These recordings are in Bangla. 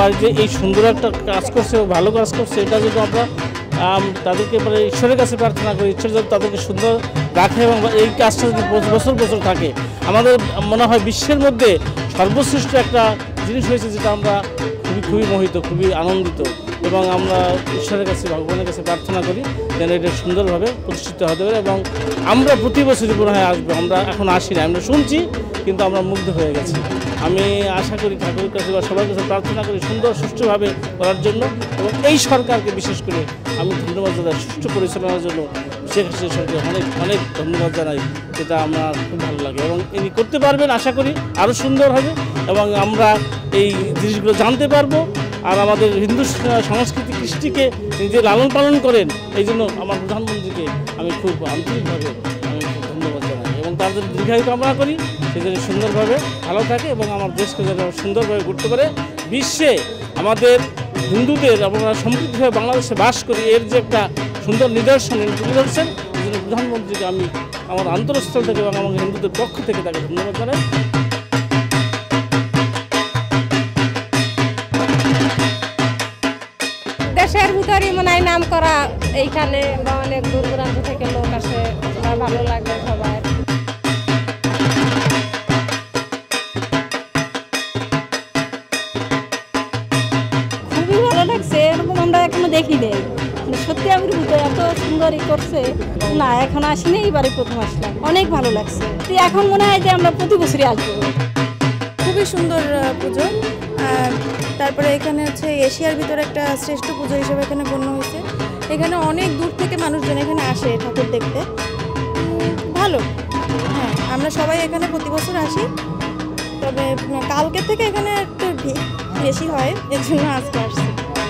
আমার যে এই সুন্দর একটা কাজ করছে, ভালো কাজ করছে, এটা যদি আমরা তাদেরকে মানে ঈশ্বরের কাছে প্রার্থনা করি, ঈশ্বর যদি তাদেরকে সুন্দর রাখে এবং এই কাজটা যদি বছর বছর থাকে, আমাদের মনে হয় বিশ্বের মধ্যে সর্বশ্রেষ্ঠ একটা জিনিস হয়েছে, যেটা আমরা খুবই মোহিত, খুবই আনন্দিত এবং আমরা ঈশ্বরের কাছে, ভগবানের কাছে প্রার্থনা করি যেন এটা সুন্দরভাবে প্রতিষ্ঠিত হতে পারে এবং আমরা প্রতি বছরই মনে হয় আসবো। আমরা এখন আসি না, আমরা শুনছি কিন্তু আমরা মুগ্ধ হয়ে গেছি। আমি আশা করি ঠাকুরের কাছে বা সবার কাছে প্রার্থনা করি সুন্দর সুষ্ঠুভাবে করার জন্য এবং এই সরকারকে বিশেষ করে আমি ধন্যবাদ জানাই সুষ্ঠু পরিচালনার জন্য। শেখ হাসিনা সরকারকে অনেক অনেক ধন্যবাদ জানাই, যেটা আমার খুব ভালো লাগে এবং ইনি করতে পারবেন, আশা করি আরও সুন্দর হবে এবং আমরা এই জিনিসগুলো জানতে পারবো। আর আমাদের হিন্দু সংস্কৃতি কৃষ্টিকে নিজে লালন পালন করেন, এই জন্য আমার প্রধানমন্ত্রীকে আমি খুব আন্তরিকভাবে আমি ধন্যবাদ জানাই এবং তাদের দীর্ঘায়ু কামনা করি, সে যেন সুন্দরভাবে ভালো থাকে এবং আমার দেশকে যেন সুন্দরভাবে ঘুরতে পারে। বিশ্বে আমাদের হিন্দুদের আমরা সমৃদ্ধভাবে বাংলাদেশে বাস করি, এর যে একটা সুন্দর নিদর্শন তুলে ধরছেন, এই জন্য প্রধানমন্ত্রীকে আমি আমার অন্তরস্থল থেকে এবং আমার হিন্দুদের পক্ষ থেকে তাকে ধন্যবাদ জানাই। দেশের ভিতরে মনে হয় নাম করা, এইখানে বা অনেক দূর দূরান্ত থেকে লোক আসে, ভালো লাগে সবাই। খুবই ভালো লাগছে, এরকম আমরা এখনো দেখি নেই, সত্যি আমি এত সুন্দরই করছে না, এখন আসিনি, এইবারে প্রথম আসলাম, অনেক ভালো লাগছে। এখন মনে হয় যে আমরা প্রতি বছরই আসবো। খুবই সুন্দর পুজো। তারপরে এখানে হচ্ছে এশিয়ার ভিতরে একটা শ্রেষ্ঠ পুজো হিসেবে এখানে গণ্য হয়েছে। এখানে অনেক দূর থেকে মানুষজন এখানে আসে ঠাকুর দেখতে, ভালো। হ্যাঁ, আমরা সবাই এখানে প্রতি বছর আসি, তবে কালকে থেকে এখানে একটু ভিড় বেশি হয়, এর জন্য আজকে আসছি।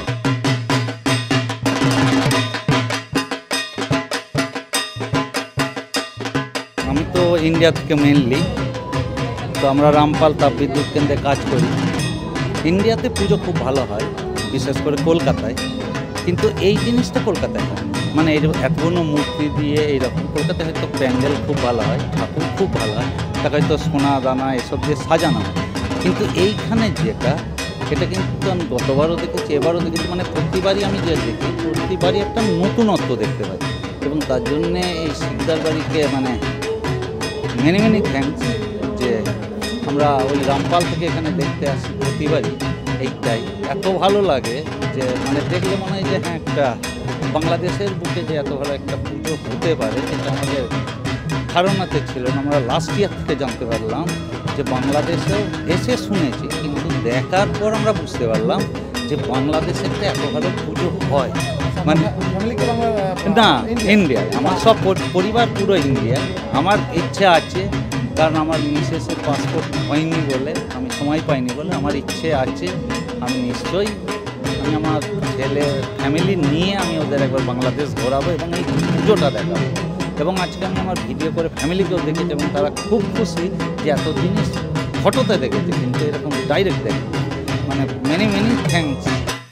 আমি তো ইন্ডিয়া থেকে মেনলি, তো আমরা রামপাল তাপবিদ্যুৎ কেন্দ্রে কাজ করি। ইন্ডিয়াতে পুজো খুব ভালো হয়, বিশেষ করে কলকাতায়, কিন্তু এই জিনিসটা কলকাতায় হয়, মানে এতগুলো মূর্তি দিয়ে এইরকম। কলকাতায় হয়তো প্যান্ডেল খুব ভালো হয়, ঠাকুর খুব ভালো হয়, তাকে হয়তো সোনা দানা এসব দিয়ে সাজানো হয়, কিন্তু এইখানে যেটা, এটা কিন্তু আমি গতবারও দেখেছি, এবারও দেখেছি, মানে প্রতিবারই আমি যে দেখি, প্রতিবারই একটা নতুনত্ব দেখতে পাই এবং তার জন্যে এই শিকদার বাড়িকে মানে মেনি থ্যাঙ্কস যে আমরা ওই রামপাল থেকে এখানে দেখতে আসি প্রতিবারই। এইটাই এত ভালো লাগে যে মানে দেখলে মনে হয় যে হ্যাঁ, একটা বাংলাদেশের বুকে যে এত ভালো একটা পুজো হতে পারে, যেটা আমাদের ধারণাতে ছিল না। আমরা লাস্ট ইয়ার থেকে জানতে পারলাম যে বাংলাদেশেও এসে শুনেছি, কিন্তু দেখার পর আমরা বুঝতে পারলাম যে বাংলাদেশে একটা এত ভালো পুজো হয়। মানে না, ইন্ডিয়ায় আমার সব পরিবার পুরো ইন্ডিয়ায়। আমার ইচ্ছা আছে, কারণ আমার মিসেসের পাসপোর্ট হয়নি বলে, আমি সময় পাইনি বলে, আমার ইচ্ছে আছে আমি নিশ্চয়ই আমি আমার ছেলে ফ্যামিলি নিয়ে আমি ওদের একবার বাংলাদেশ ঘোরাবো এবং এই পুজোটা দেখাবো। এবং আজকে আমি আমার ভিডিও করে ফ্যামিলিকেও দেখেছি এবং তারা খুব খুশি যে এত জিনিস ফটোতে দেখেছে কিন্তু এরকম ডাইরেক্ট দেখে। মানে মেনি থ্যাঙ্কস।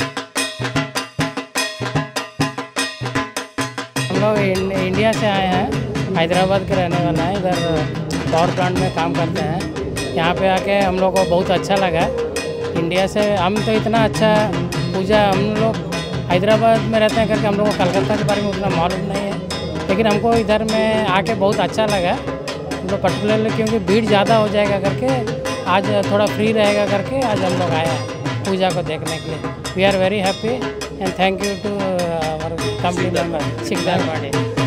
हम लोग इंडिया से आए हैं, हैदराबाद के रहने वाला है, इधर पावर प्लांट में काम करते हैं। यहाँ पे आके हम लोग को बहुत अच्छा लगा। इंडिया से हम तो इतना अच्छा पूजा, हम लोग हैदराबाद में रहते हैं करके हम लोग को कलकत्ता के बारे में उतना मालूम नहीं है, लेकिन हमको इधर में आके बहुत अच्छा लगा। तो पर्टिकुलरली क्योंकि भीड़ ज़्यादा हो जाएगा करके आज थोड़ा फ्री रहेगा करके आज हम लोग आए हैं पूजा को देखने के लिए। We are very happy and thank you to our company member Shikdar Bari.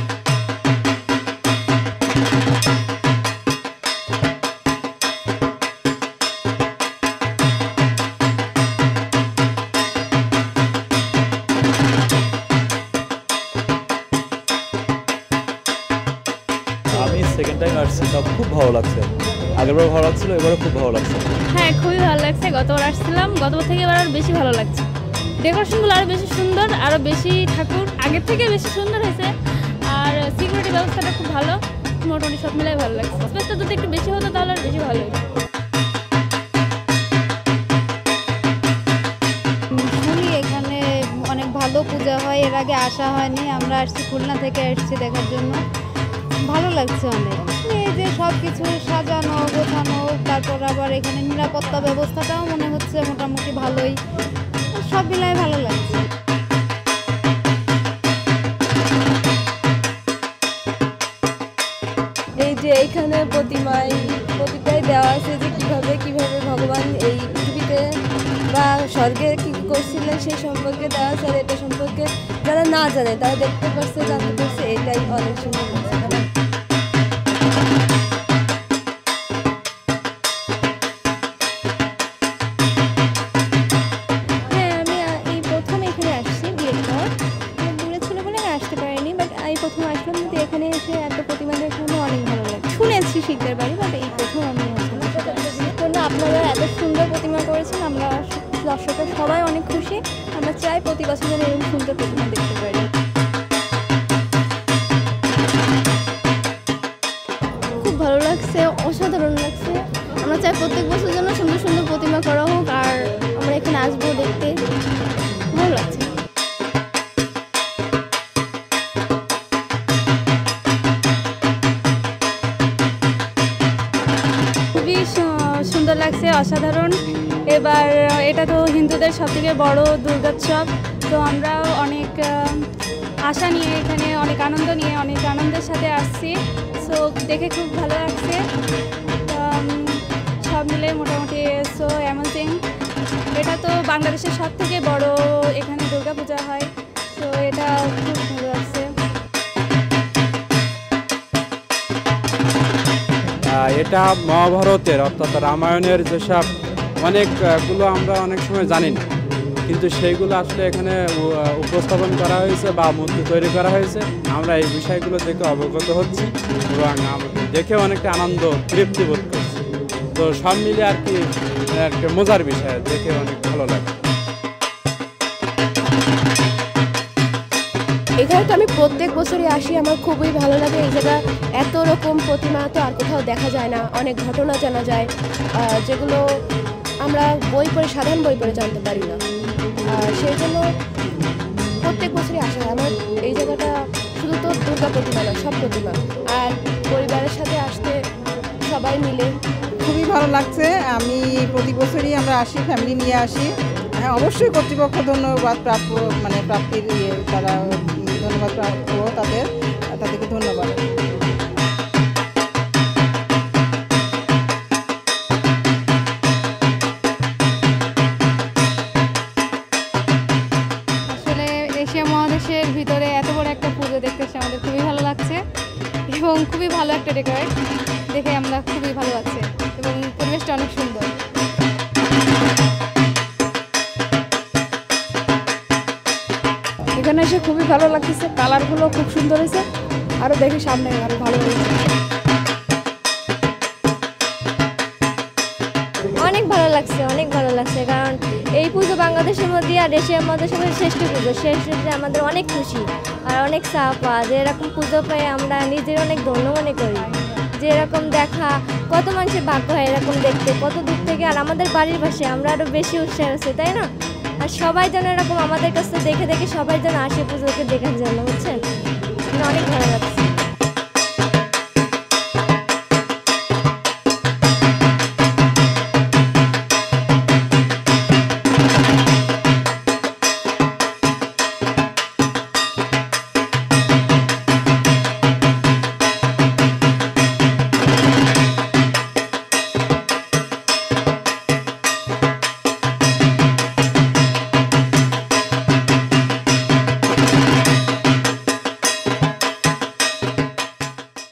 আমি সেকেন্ড টাইম আসছি, তা খুব ভালো লাগছে। আগেরবার ভালো লাগছিল, এবারও খুব ভালো লাগছে। হ্যাঁ, খুবই ভালো লাগছে। গতবার আসছিলাম, গতবার থেকে এবার আরও বেশি ভালো লাগছে। ডেকোরেশনগুলো আরও বেশি সুন্দর, আরও বেশি ঠাকুর আগের থেকে বেশি সুন্দর হয়েছে। আর সিকিউরিটি ব্যবস্থাটা খুব ভালো, মোটামুটি সব মিলাই ভালো লাগছে। স্পেসটা যদি একটু বেশি হতো তাহলে আর বেশি ভালো হতো। শুনি এখানে অনেক ভালো পূজা হয়, এর আগে আসা হয়নি, আমরা আসছি খুলনা থেকে আসছি দেখার জন্য। ভালো লাগছে অনেক, এই যে সব কিছু সাজানো গোছানো, তারপর আবার এখানে নিরাপত্তা ব্যবস্থাটাও মনে হচ্ছে মোটামুটি ভালোই। সব মিলায় ভালো লাগছে। এই যে এইখানে প্রতিটাই দেওয়া আছে যে কিভাবে ভগবান এই পৃথিবীতে বা স্বর্গে কি করছিলেন সেই সম্পর্কে দেওয়া আছে। আর এটা সম্পর্কে যারা না জানে তারা দেখতে পাচ্ছে, জানতে পারছে, এটাই অনেক সুন্দর লাগছে। হ্যাঁ, আমি এই প্রথম এখানে আসছি বিয়ের পর। দূরে ছিল বলে আমি আসতে পারিনি, বাট এই প্রথম আসলাম। কিন্তু এখানে এসে এত প্রতিমা দেখে অনেক ভালো লাগে। শুনেছি শীতের বাড়ি, বাট এই প্রথম আমি আসলে আপনারা এত সুন্দর প্রতিমা করেছেন। আমরা দর্শকরা সবাই অনেক খুশি। আমরা চাই প্রতি বছর যেন এরকম সুন্দর প্রতিমা দেখতে পারি। খুব ভালো লাগছে, অসাধারণ লাগছে। আমরা চাই প্রত্যেক বছর যেন সুন্দর সুন্দর প্রতিমা করা হোক, আর আমরা এখানে আসবো দেখতে। ভালো লাগছে। খুবই সুন্দর লাগছে, অসাধারণ। এবার এটা তো হিন্দুদের সবথেকে বড় দুর্গোৎসব। তো আমরা অনেক আশা নিয়ে এখানে, অনেক আনন্দ নিয়ে, অনেক আনন্দের সাথে আসছি। সো দেখে খুব ভালো লাগছে। সব মিলে মোটামুটি সো অ্যামেজিং। এটা তো বাংলাদেশের সবথেকে বড় এখানে দুর্গাপূজা হয়। তো এটা খুব ভালো লাগছে। এটা মহাভারতের অর্থাৎ রামায়ণের যেসব অনেকগুলো আমরা অনেক সময় জানি না, কিন্তু সেইগুলো আসলে এখানে উপস্থাপন করা হয়েছে বা মূর্তি তৈরি করা হয়েছে। আমরা এই বিষয়গুলো দেখে অবগত হচ্ছি এবং দেখে অনেকটা আনন্দ তৃপ্তি বোধ করছি। তো সব মিলে আর কি একটা মজার বিষয়, দেখে অনেক ভালো লাগে। এখানে তো আমি প্রত্যেক বছরই আসি, আমার খুবই ভালো লাগে। এই জায়গা এত রকম প্রতিমা তো আর কোথাও দেখা যায় না। অনেক ঘটনা জানা যায় যেগুলো আমরা সাধারণ বই পড়ে জানতে পারি না। সেই জন্য প্রত্যেক বছরই আসা হয়। আমার এই জায়গাটা শুধু তো দুর্গা প্রতিমা না, সব প্রতিমা। আর পরিবারের সাথে আসতে সবাই মিলে খুবই ভালো লাগছে। আমি প্রতি বছরই আমরা আসি, ফ্যামিলি নিয়ে আসি। হ্যাঁ, অবশ্যই কর্তৃপক্ষ ধন্যবাদ প্রাপ্তির তারা ধন্যবাদ প্রাপ্য, তাদেরকে ধন্যবাদ। আসলে এশিয়া মহাদেশের ভিতরে এত বড় একটা পুজো দেখতে এসে আমাদের খুবই ভালো লাগছে এবং খুবই ভালো একটা ডেকোরেট দেখে আমরা খুবই ভালো লাগছে এবং পরিবেশটা অনেক সুন্দর। এখানে এসে খুবই ভালো লাগতেছে। কালারগুলো খুব সুন্দর হয়েছে। আরও দেখি সামনে আরও ভালো হয়েছে। অনেক ভালো লাগছে, অনেক ভালো লাগছে। কারণ এই পুজো বাংলাদেশের মধ্যে আর এশিয়ার মধ্যে সবাই শ্রেষ্ঠ পুজো। শ্রেষ্ঠ আমাদের অনেক খুশি আর অনেক চাপা যে এরকম পুজো পেয়ে আমরা নিজের অনেক ধন্য মনে করি। যে এরকম দেখা কত মানুষের ভাগ্য হয় এরকম দেখতে, কত দূর থেকে। আর আমাদের বাড়ির পাশে আমরা আরও বেশি উৎসাহ আছে, তাই না? আর সবাই যেন এরকম আমাদের কাছে দেখে সবাই যেন আসে পুজোকে দেখার জন্য, বুঝছেন? অনেক ভালো লাগছে।